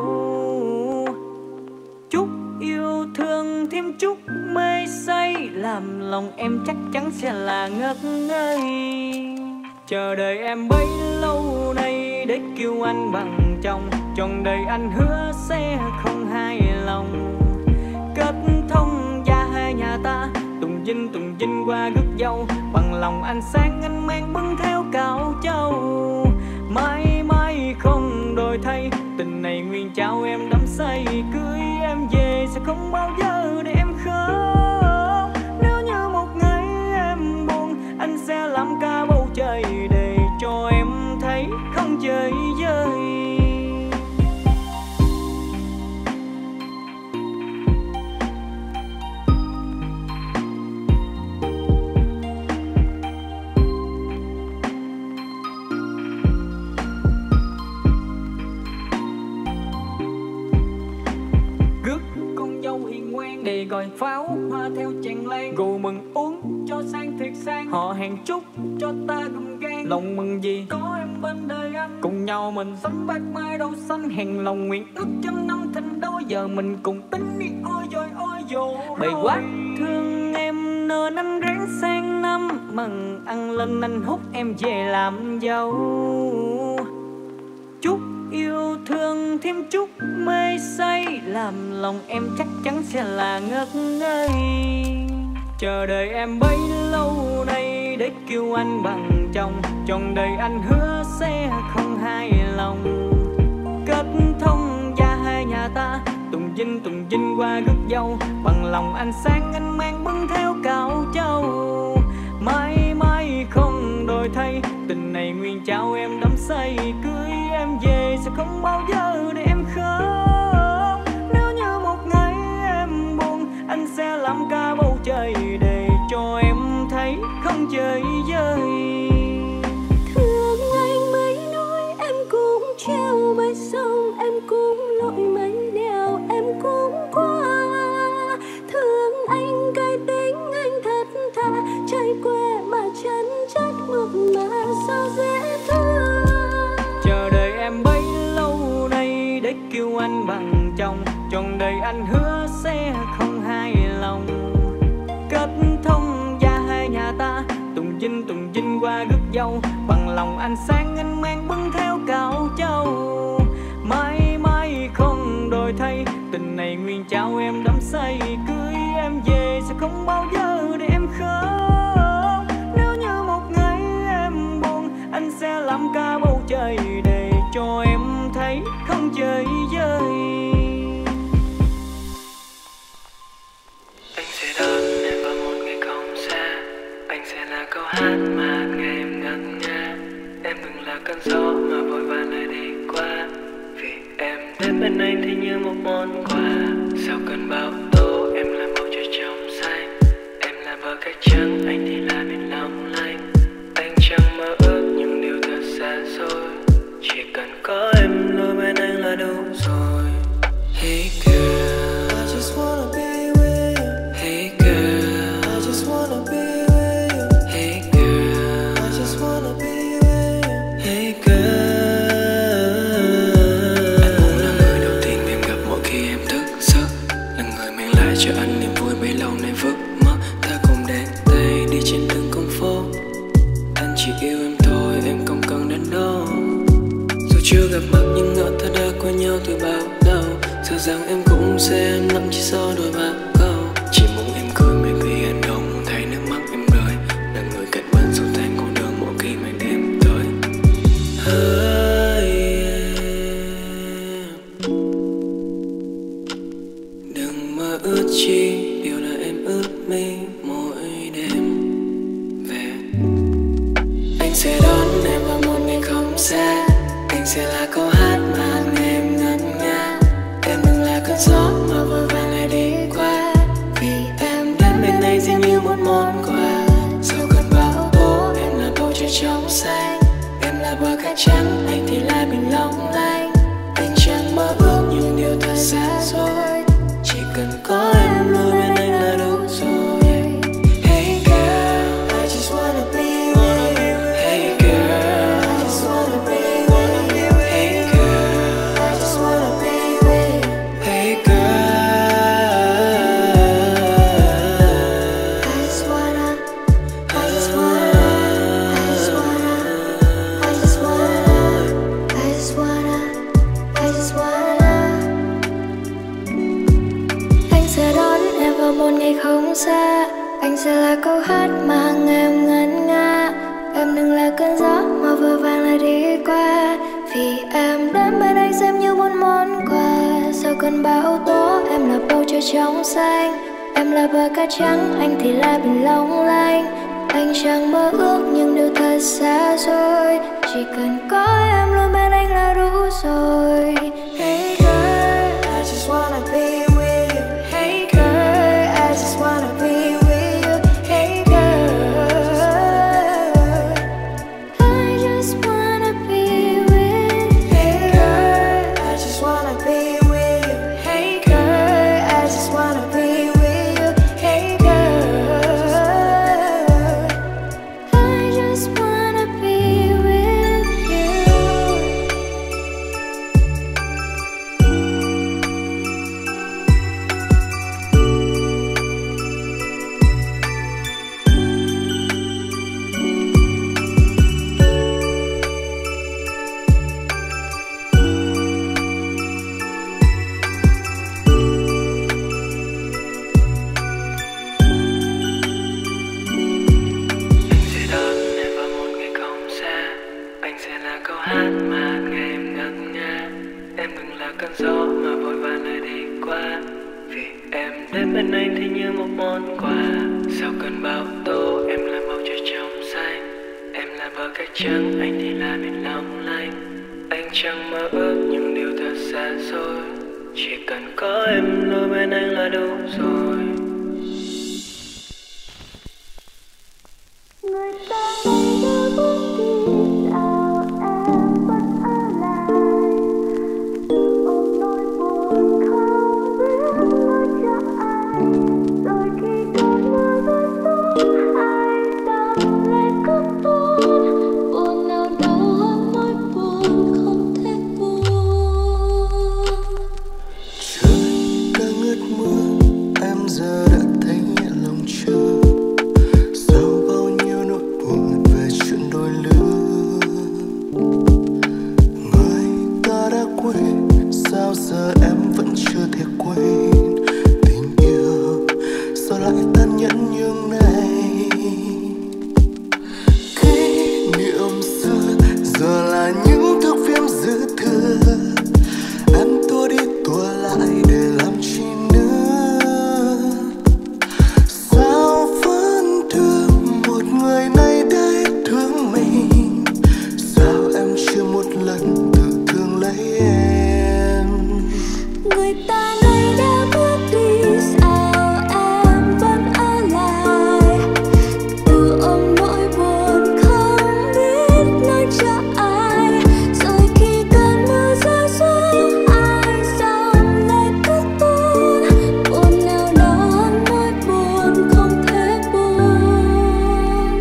Speaker 2: Chút yêu thương thêm chút mê say, làm lòng em chắc chắn sẽ là ngất ngây. Chờ đợi em bấy lâu nay để kêu anh bằng chồng, trọn đời anh hứa sẽ không hài lòng. Kết thông gia hai nhà ta, tùng dinh tùng dinh qua rước dâu, bằng lòng anh sáng anh mang bưng theo cạo châu. Mãi mãi không đổi thay, tình này nguyên trao em đắm say. Cưới em về sẽ không bao giờ để em khóc. Nếu như một ngày em buồn, anh sẽ làm cả bầu trời để cho em thấy không chơi vơi.
Speaker 8: pháo hoa theo chàng lan, rượu mừng uống cho sang thiệt sang, họ hẹn chúc cho ta gầm gan. Lòng mừng gì có em bên đời anh, cùng nhau mình sống bát mai đâu xanh, hẹn lòng nguyện ước trăm năm thành đôi, giờ mình cùng tính đi ôi rồi ôi dồ. Bày quá thương em nên anh ráng sang năm, mừng ăn lên anh hút em về làm dâu. Chúc yêu thương thêm chút mê say, làm lòng em chắc chắn sẽ là ngất ngây. Chờ đợi em bấy lâu nay để kêu anh bằng chồng, trọn đời anh hứa sẽ không hài lòng. Kết thông gia hai nhà ta, tùng dinh tùng dinh qua rước dâu, bằng lòng anh sang anh mang bưng theo cạo châu. Mãi mãi không đổi thay, tình này nguyên trao em đắm say, cưới em về sẽ không bao giờ để em khóc. Nếu như một ngày em buồn, anh sẽ làm cả bầu trời để cho em thấy không chơi vơi.
Speaker 3: Thương anh mấy nói em cũng treo bãi sông, em cũng lội mấy đèo, em cũng qua. Thương anh cay tính anh thật thà, trai quê mà chân chất mực mà sao dễ thương.
Speaker 8: Chờ đợi em bấy lâu nay để kêu anh bằng chồng, trọn đời anh hứa sẽ không hài lòng. Kết thông gia hai nhà ta, tùng dinh tùng dinh qua rước dâu, bằng lòng anh sang anh mang bưng theo cạo châu. Mãi mãi không đổi thay, tình này nguyên trao em đắm say, cưới em về sẽ không bao giờ để em khóc. Nếu như một ngày em buồn, anh sẽ làm cả bầu trời để cho em thấy không chơi vơi.
Speaker 2: Anh sẽ đón em vào một ngày không xa, anh sẽ là câu hát mà nghe em ngân nga. Em đừng là cơn gió mà vội vã lại đi qua, vì em đến bên anh thì như một món quà. Sau cơn bão tố em là bầu trời trong xanh, em là bờ cát trắng, anh thì là biển long lanh. Anh chẳng mơ ước những điều thật xa xôi, chỉ cần có em luôn bên anh là đủ rồi. Hey girl, I just wanna be with you. Hey girl, I just wanna be with you. Hey girl, I just wanna be with you. Hey girl, anh muốn là người đầu tiên em gặp mỗi khi em thức giấc, là người mang lại cho anh niềm vui bấy lâu nay vứt mất. Ta cùng đan tay đi trên từng con phố, anh chỉ yêu em thôi, em không cần đến đâu. Dù chưa gặp mặt nhưng ngỡ ta đã quen nhau từ bao lâu, sợ rằng em cũng sẽ nắm chỉ sau đôi ba câu. Chỉ muốn em cười mãi vì anh không muốn thấy nước mắt em rơi, là người cạnh bên xua tan cô đơn mỗi khi màn đêm tới. Hỡi em, đừng mơ ước chi điều là em ước mi mỗi đêm về. Anh sẽ đón em vào một ngày không xa, anh sẽ là câu hát mà nghe em ngân nga. Em đừng là cơn gió mà vội vàng lại đi qua, vì em đến bên này dường như một món quà. Sau cơn bão tố em là bầu trời trong xanh, em là bờ cát trắng, anh thì là biển long lanh. Anh chẳng mơ ước những điều thật xa xôi, chỉ cần có em luôn bên anh là đủ rồi. Hey girl, I just wanna be with you. Hey girl, I just wanna be with you. Hey girl, I just wanna be with you. Hey girl,
Speaker 3: I just wanna, I just wanna, I just wanna, I just wanna, I just wanna, I just wanna. Anh sẽ đón em vào một ngày không xa, anh sẽ là câu hát mà em ngân nga. Em đừng là cơn gió mà vừa vàng lại đi qua, vì em đến bên anh xem như một món quà. Sau cơn bão tố em là bầu trời trong xanh, em là bờ cát trắng, anh thì là biển long lanh. Anh chẳng mơ ước những điều thật xa xôi, chỉ cần có em luôn bên anh là đủ rồi. Hey girl, I just wanna be with you. Hey girl, I just wanna be with you. Hey girl, I just wanna be with you. Hey girl, I just wanna be with you. Hey girl, I just wanna be with you.
Speaker 2: bão tố, em là bầu trời trong xanh. Em là bờ cát trắng, anh thì là biển long lanh. Anh chẳng mơ ước những điều thật xa xôi, chỉ cần có em luôn bên anh là đủ rồi.
Speaker 3: Người ta hay đã bước đi sao em vẫn ở lại, tự ôm nỗi buồn không biết nói cho ai. Rồi khi cơn mưa rơi xuống ai dòng lệ cứ tuôn, buồn nào đau hơn nỗi buồn không thể buông.
Speaker 6: Trời đã ngớt mưa, em giờ đã thấy nhẹ lòng chưa? Sao giờ em vẫn chưa thể quên tình yêu, sao lại tàn nhẫn như này? Kỷ niệm xưa giờ là những thước phim dư thừa, em tua đi tua lại để làm chi nữa? Sao vẫn thương một người này đây thương mình? Sao em chưa một lần tự thương lấy em?
Speaker 3: Người ta này đã bước đi sao em vẫn ở lại, tự ôm nỗi buồn không biết nói cho ai. Rồi khi cơn mưa rơi xuống ai dòng lệ cứ tuôn, buồn nào đó hơn nỗi buồn không thể buông.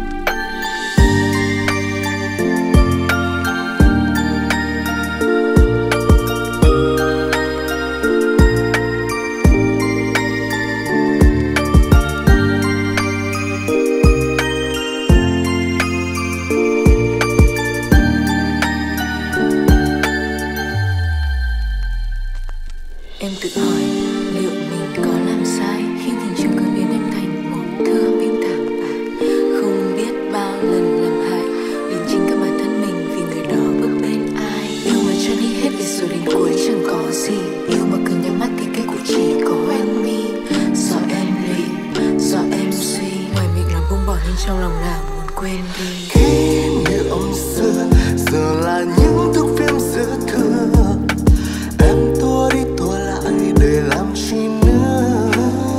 Speaker 9: Em tự hỏi liệu mình có làm sai khi nhìn chung cơn biến em thành một thơ biếng thảm bại, không biết bao lần làm hại đến chính cả bản thân mình vì người đó bước bên ai. Yêu mà cho đi hết để rồi đến cuối chẳng có gì, yêu mà cứ nhắm mắt thì kết cục chỉ có em mi. Do em lì, do em suy, ngoài miệng làm buông bỏ nhưng trong lòng nào muốn quên đi.
Speaker 6: Kỷ niệm xưa giờ là những thước phim dư thừa, em tua đi tua lại để làm chi nữa?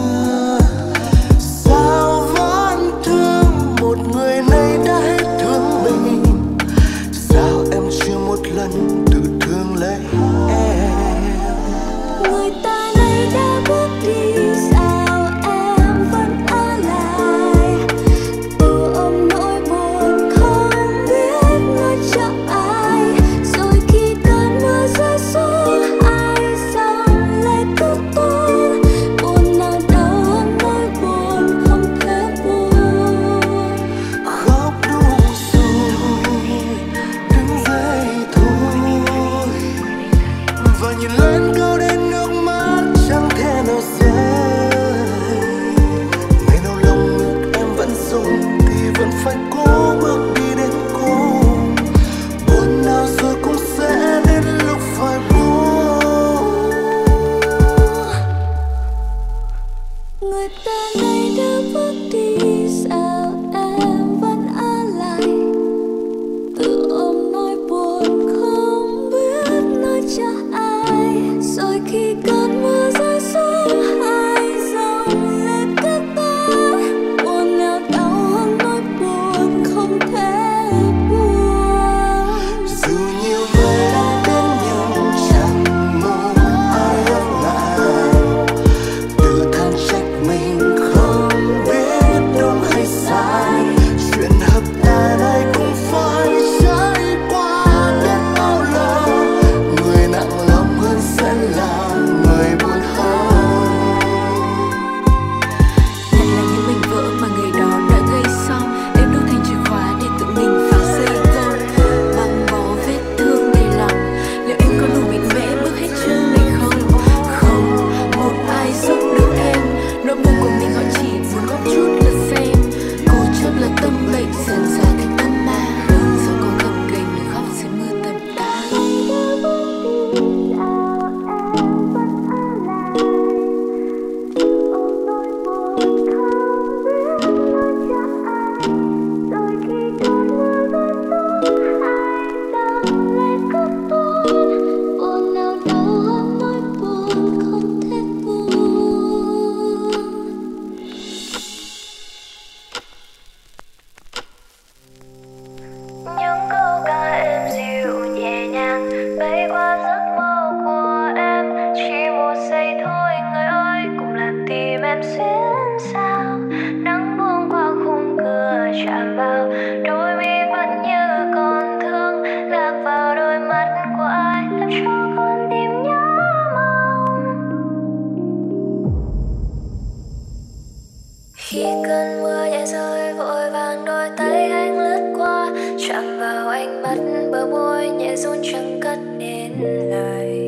Speaker 6: Sao vẫn thương một người này đã hết thương mình? Sao em chưa một lần tự thương lấy em?
Speaker 3: Người ta này đã bước đi sao em vẫn ở lại, tự ôm nỗi buồn không biết nói cho ai. Rồi khi cơn mưa rơi xuống ai dòng lệ cứ tuôn, buồn nào đau hơn nỗi buồn không thể buông.
Speaker 6: Khóc đủ rồi, đứng dậy thôi, và nhìn lên câu đến nước mắt chẳng thể nào rơi. Ngày nào lòng ngực em vẫn rung thì vẫn phải cố bước đi đến cùng. Buồn nào rồi cũng sẽ đến lúc phải buông.
Speaker 3: Người ta này đã bước đi sao em vẫn ở lại, tự ôm nỗi buồn không biết nói cho ai. Rồi khi cơn mưa rơi xuống ai dòng lệ cứ tuôn, buồn nào đau hơn nỗi buồn
Speaker 7: chạm vào đôi mi vẫn như còn thương, lạc vào đôi mắt của ai làm cho con tim nhớ mong. Khi cơn mưa nhẹ rơi vội vàng đôi tay anh lướt qua, chạm vào ánh mắt bờ môi nhẹ run chẳng cất nên lời.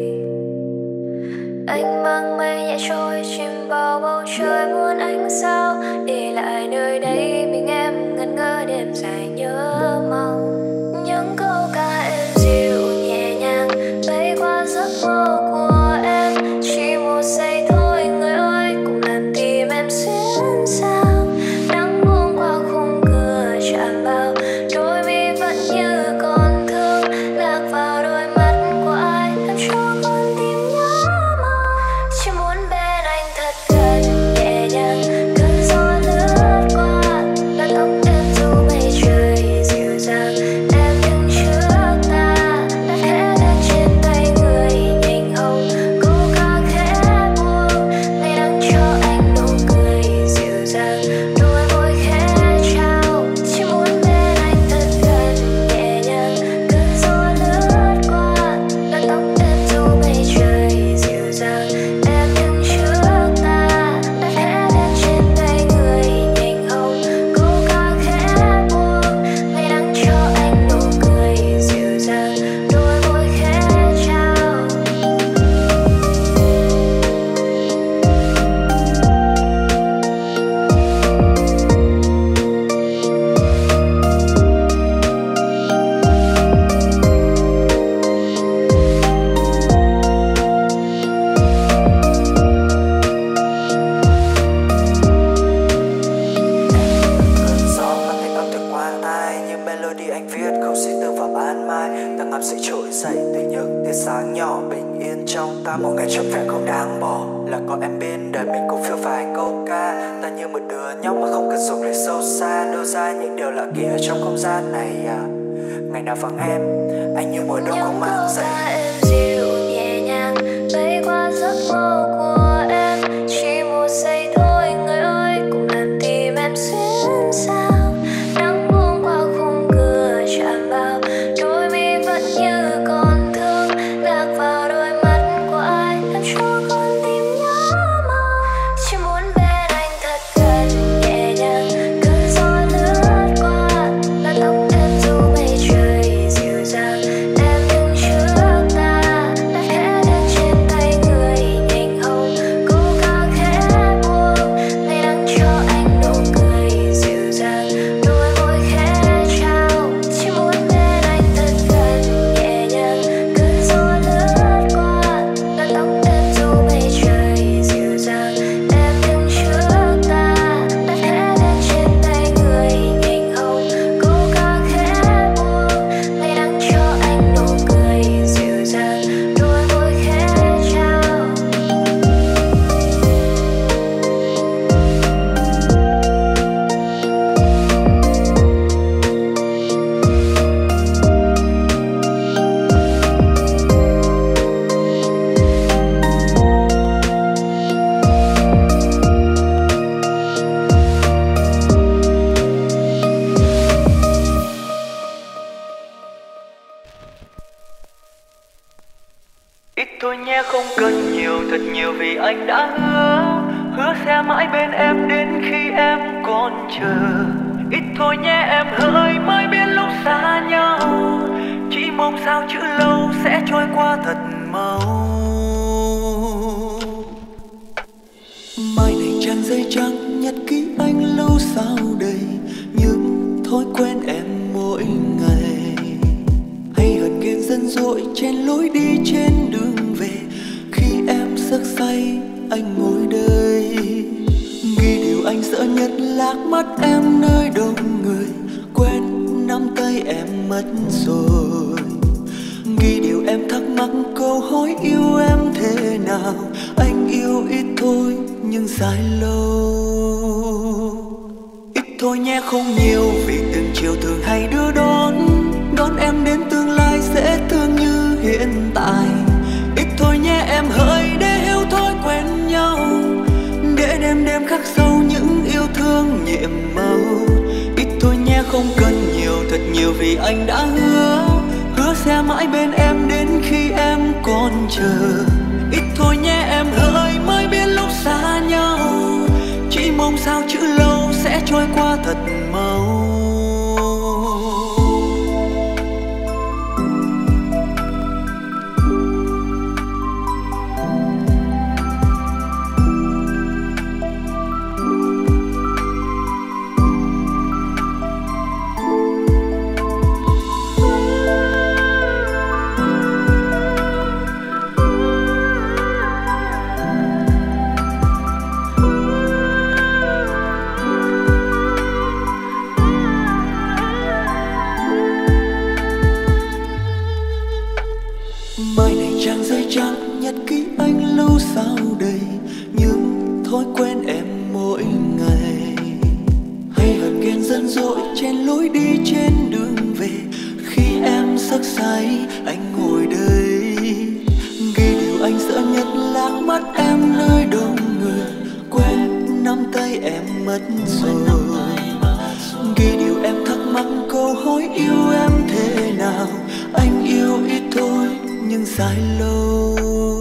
Speaker 7: Anh mang mây nhẹ trôi chìm vào bầu trời muôn ánh sao, để lại nơi đây mình em ngẩn ngơ đêm dài nhớ mong. Những câu ca êm dịu nhẹ nhàng bay qua giấc mơ của em, chỉ một giây thôi người ơi cũng làm tim em xuyên sao. Nắng buông qua khung cửa chạm vào đôi mi vẫn như còn thương, lạc vào đôi mắt của ai làm cho con tim nhớ mong. Chỉ muốn bên anh thật gần nhẹ nhàng, cơn gió lướt qua làn tóc em dù mây trời dịu dàng. Em đứng trước ta đặt khẽ lên trên tay người nhành hồng, câu ca khẽ buông ngày nắng cho anh nụ cười dịu dàng, đôi môi khẽ trao. Chỉ muốn bên anh thật gần nhẹ nhàng, cơn gió lướt qua làn tóc em dù mây trời dịu dàng. Em đứng trước ta đặt khẽ lên trên tay người nhành hồng, câu ca khẽ buông ngày nắng cho anh nụ cười dịu dàng, đôi môi khẽ trao.
Speaker 6: Gió mang tiếng âm từ qua tai như melody anh viết không suy tư vào ban mai. Ta ngắm sẽ trỗi dậy từ những tia sáng nhỏ bình yên trong ta. Một ngày trọn vẹn không đáng bỏ là có em bên đời mình cùng phiêu vài câu ca. Ta như một đứa nhóc mà không cần dùng lời sâu xa, đâu ra những điều lạ kỳ ở trong không gian này à. Ngày nào vắng em anh như mùa đông không mang
Speaker 7: Những câu
Speaker 6: dậy.
Speaker 7: ca êm dịu nhẹ nhàng bay qua giấc mơ của em, chỉ một giây thôi người ơi cũng làm tim em xuyên sao. Nắng buông qua khung cửa chạm vào đôi mi vẫn như còn thương, lạc vào đôi mắt của ai làm cho con tim nhớ mong. Chỉ muốn bên anh thật gần nhẹ nhàng, cơn gió lướt qua làn tóc em dù mây trời dịu dàng. Em đứng trước ta đặt khẽ lên trên tay người nhành hồng, câu ca khẽ buông ngày nắng cho anh nụ cười dịu dàng, đôi môi khẽ trao. Chỉ muốn bên anh thật gần nhẹ nhàng, cơn gió lướt qua làn tóc em dù mây trời dịu dàng. Em đứng trước ta đặt khẽ lên trên tay người nhành hồng, câu ca khẽ buông ngày nắng cho anh nụ cười dịu dàng, đôi môi khẽ trao.
Speaker 2: Ít thôi nhé không cần nhiều, thật nhiều vì anh đã hứa, hứa sẽ mãi bên em đến khi em còn chờ. Ít thôi nhé em hỡi mới biết lúc xa nhau, chỉ mong sao chữ lâu sẽ trôi qua thật mau.
Speaker 6: Mai này trang giấy trắng nhật ký anh lâu sao đầy, những thói quen em mỗi ngày. Hay hờn ghen dân dỗi trên lối đi trên đường về, khi em giấc say anh ngồi đây. Ghi điều anh sợ nhất lạc mắt em nơi đông người, quen nắm tay em mất rồi. Ghi điều em thắc mắc câu hỏi yêu em thế nào, anh yêu ít thôi nhưng dài lâu. Ít thôi nhé không nhiều vì từng chiều thường hay đưa đón, đón em đến tương lai sẽ thương như hiện tại. Ít thôi nhé em hỡi để hiểu thói quen nhau, để đêm đêm khắc sâu những yêu thương nhiệm màu. Ít thôi vì anh đã hứa, hứa sẽ mãi bên em đến khi em còn chờ. Ít thôi nhé em hỡi, mới biết lúc xa nhau, chỉ mong sao chữ lâu sẽ trôi qua thật mau. Mai này trang giấy trắng nhật ký anh lưu sau đây, những thói quen em mỗi ngày. Hay hờn ghen dân dỗi trên lối đi trên đường về, khi em sắc say anh ngồi đây. Ghi điều anh sợ nhất là mắt em nơi đông người, quên nắm tay em mất rồi. Ghi điều em thắc mắc câu hỏi yêu em thế nào, anh yêu ít thôi nhưng dài lâu.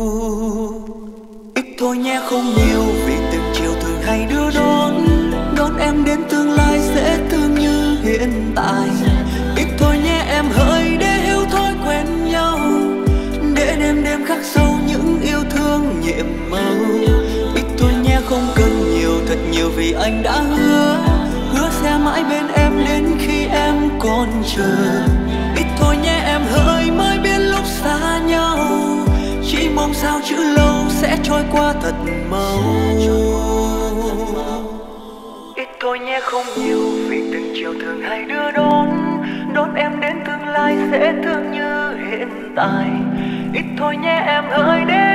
Speaker 6: Ít thôi nhé không nhiều, vì từng chiều thường hay đưa đón, đón em đến tương lai sẽ thương như hiện tại. Ít thôi nhé em hỡi, để hiểu thói quen nhau, để đêm đêm khắc sâu những yêu thương nhiệm màu. Ít thôi nhé không cần nhiều, thật nhiều vì anh đã hứa, hứa sẽ mãi bên em đến khi em còn chờ. Ít thôi nhé em hỡi, mới biết lúc xa nhau, chỉ mong sao chữ lâu sẽ trôi qua thật mau. Ít thôi nhé không nhiều, vì từng chiều thường hay đưa đón, đón em đến tương lai sẽ thương như hiện tại. Ít thôi nhé em hỡi, để